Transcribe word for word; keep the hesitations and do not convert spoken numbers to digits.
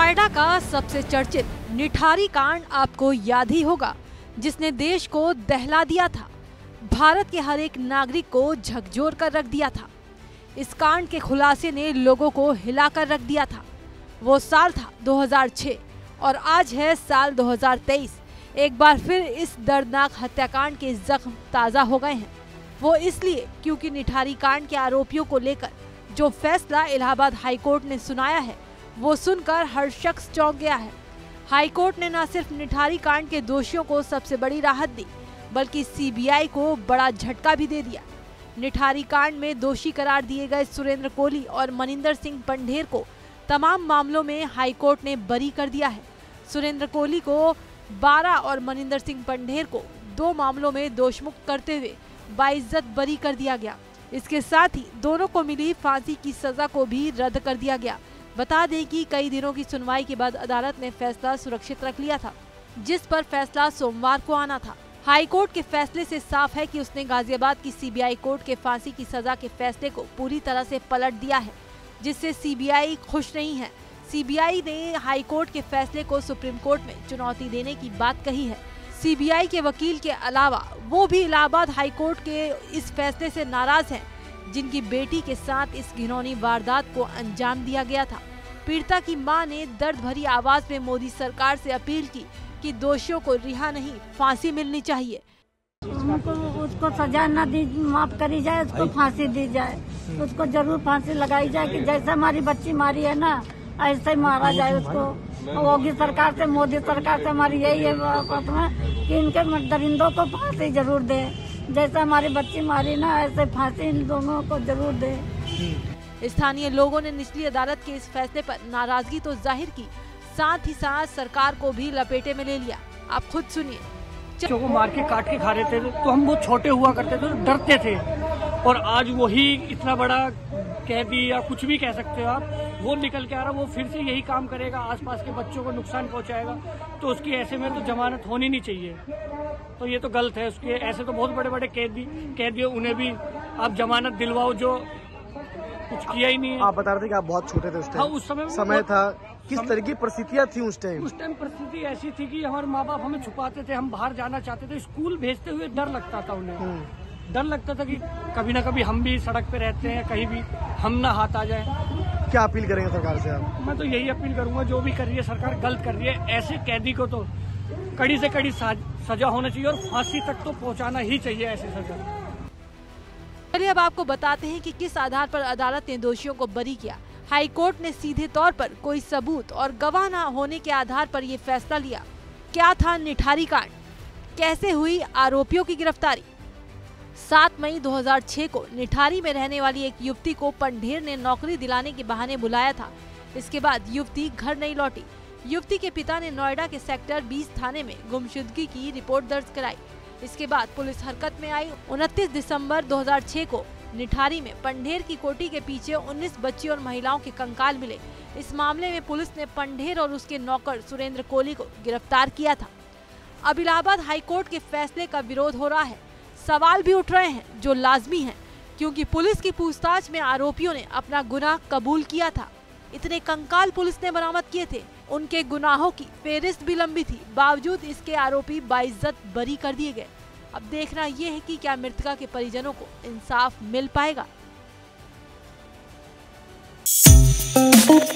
नोएडा का सबसे चर्चित निठारी कांड आपको याद ही होगा, जिसने देश को दहला दिया था, भारत के हर एक नागरिक को झकझोर कर रख दिया था। इस कांड के खुलासे ने लोगों को हिलाकर रख दिया था। वो साल था दो हज़ार छह और आज है साल दो हज़ार तेईस। एक बार फिर इस दर्दनाक हत्याकांड के जख्म ताज़ा हो गए हैं। वो इसलिए क्योंकि निठारी कांड के आरोपियों को लेकर जो फैसला इलाहाबाद हाईकोर्ट ने सुनाया है, वो सुनकर हर शख्स चौंक गया है। हाईकोर्ट ने न सिर्फ निठारी कांड के दोषियों को सबसे बड़ी राहत दी, बल्कि सीबीआई को बड़ा झटका भी दे दिया। निठारी कांड में दोषी करार दिए गए सुरेंद्र कोहली और मनिंदर सिंह पंढेर को तमाम मामलों में हाईकोर्ट ने बरी कर दिया है। सुरेंद्र कोहली को बारह और मनिंदर सिंह पंढेर को दो मामलों में दोषमुक्त करते हुए बाइज्जत बरी कर दिया गया। इसके साथ ही दोनों को मिली फांसी की सजा को भी रद्द कर दिया गया। बता दें कि कई दिनों की सुनवाई के बाद अदालत ने फैसला सुरक्षित रख लिया था, जिस पर फैसला सोमवार को आना था। हाईकोर्ट के फैसले से साफ है कि उसने गाजियाबाद की सीबीआई कोर्ट के फांसी की सजा के फैसले को पूरी तरह से पलट दिया है, जिससे सीबीआई खुश नहीं है। सीबीआई ने हाईकोर्ट के फैसले को सुप्रीम कोर्ट में चुनौती देने की बात कही है। सीबीआई के वकील के अलावा वो भी इलाहाबाद हाईकोर्ट के इस फैसले से नाराज हैं, जिनकी बेटी के साथ इस घिनौनी वारदात को अंजाम दिया गया था। पीड़िता की मां ने दर्द भरी आवाज में मोदी सरकार से अपील की कि दोषियों को रिहा नहीं, फांसी मिलनी चाहिए। उनको उसको सजा न दी, माफ करी जाए, उसको फांसी दी जाए, उसको जरूर फांसी लगाई जाए कि जैसे हमारी बच्ची मारी है ना, ऐसे ही मारा जाए उसको। योगी सरकार से, मोदी सरकार से हमारी यही है प्रार्थना कि इनके दरिंदों को फांसी जरूर दे। जैसे हमारी बच्ची मारी ना, ऐसे फांसी इन दोनों को जरूर दे। स्थानीय लोगों ने निचली अदालत के इस फैसले पर नाराजगी तो जाहिर की, साथ ही साथ सरकार को भी लपेटे में ले लिया। आप खुद सुनिए। बच्चों को मार के काट के खा रहे थे तो हम वो छोटे हुआ करते थे, डरते थे, और आज वही इतना बड़ा कैदी या कुछ भी कह सकते हो आप, वो निकल के आ रहा, वो फिर से यही काम करेगा, आसपास के बच्चों को नुकसान पहुंचाएगा। तो उसकी ऐसे में तो जमानत होनी नहीं चाहिए। तो ये तो गलत है उसके। ऐसे तो बहुत बड़े बड़े कैदी कैदी उन्हें भी आप जमानत दिलवाओ जो कुछ किया ही नहीं है। आप बता रहे थे कि आप बहुत छोटे थे उस टाइम। हाँ, उस समय समय था। किस तरह की परिस्थितियाँ थी उस टाइम? उस टाइम परिस्थिति ऐसी थी कि हमारे माँ बाप हमें छुपाते थे, हम बाहर जाना चाहते थे, स्कूल भेजते हुए डर लगता था उन्हें। डर लगता था कि कभी ना कभी हम भी सड़क पे रहते हैं, कहीं भी हम ना हाथ आ जाए। क्या अपील करेंगे सरकार से आप? मैं तो यही अपील करूंगा, जो भी कर रही है सरकार गलत कर रही है। ऐसे कैदी को तो कड़ी से कड़ी सजा होना चाहिए और फांसी तक तो पहुंचाना ही चाहिए ऐसी सजा। चलिए अब आपको बताते हैं कि किस आधार पर अदालत ने दोषियों को बरी किया। हाईकोर्ट ने सीधे तौर पर कोई सबूत और गवाह न होने के आधार पर ये फैसला लिया। क्या था निठारी कांड, कैसे हुई आरोपियों की गिरफ्तारी? सात मई दो हज़ार छह को निठारी में रहने वाली एक युवती को पंढेर ने नौकरी दिलाने के बहाने बुलाया था। इसके बाद युवती घर नहीं लौटी। युवती के पिता ने नोएडा के सेक्टर बीस थाने में गुमशुदगी की रिपोर्ट दर्ज कराई। इसके बाद पुलिस हरकत में आई। उनतीस दिसंबर दो हज़ार छह को निठारी में पंढेर की कोठी के पीछे उन्नीस बच्ची और महिलाओं के कंकाल मिले। इस मामले में पुलिस ने पंढेर और उसके नौकर सुरेंद्र कोहली को गिरफ्तार किया था। अब इलाहाबाद हाईकोर्ट के फैसले का विरोध हो रहा है। सवाल भी उठ रहे हैं जो लाजमी हैं, क्योंकि पुलिस की पूछताछ में आरोपियों ने अपना गुनाह कबूल किया था। इतने कंकाल पुलिस ने बरामद किए थे, उनके गुनाहों की फेहरिस्त भी लंबी थी, बावजूद इसके आरोपी बाइज्जत बरी कर दिए गए। अब देखना यह है कि क्या मृतका के परिजनों को इंसाफ मिल पाएगा।